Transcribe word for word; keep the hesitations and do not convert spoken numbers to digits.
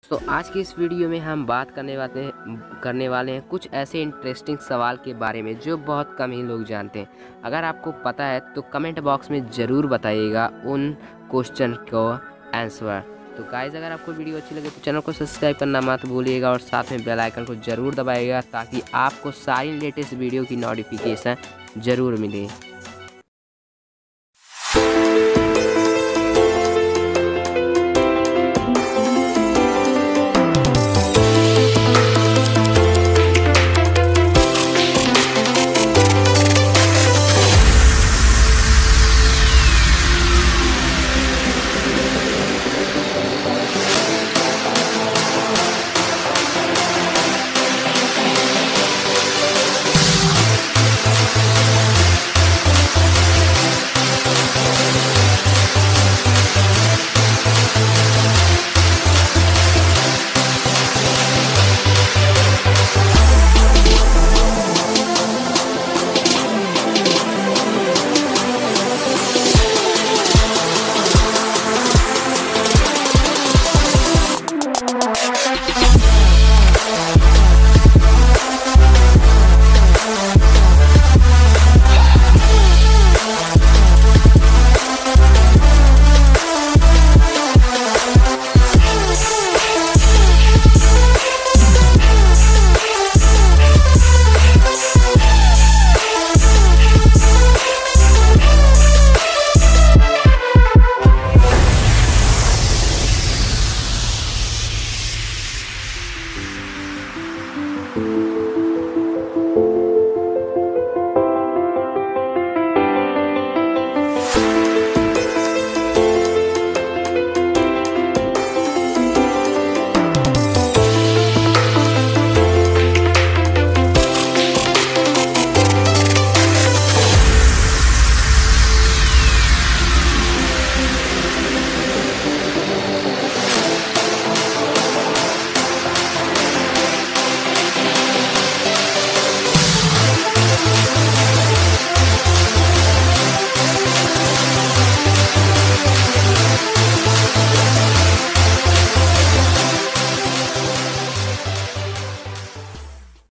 तो आज की इस वीडियो में हम बात करने वाले हैं करने वाले हैं कुछ ऐसे इंटरेस्टिंग सवाल के बारे में जो बहुत कम ही लोग जानते हैं। अगर आपको पता है तो कमेंट बॉक्स में ज़रूर बताइएगा उन क्वेश्चन को आंसर। तो गाइस, अगर आपको वीडियो अच्छी लगे तो चैनल को सब्सक्राइब करना मत भूलिएगा और साथ में बेल आइकन को ज़रूर दबाइएगा ताकि आपको सारी लेटेस्ट वीडियो की नोटिफिकेशन ज़रूर मिले।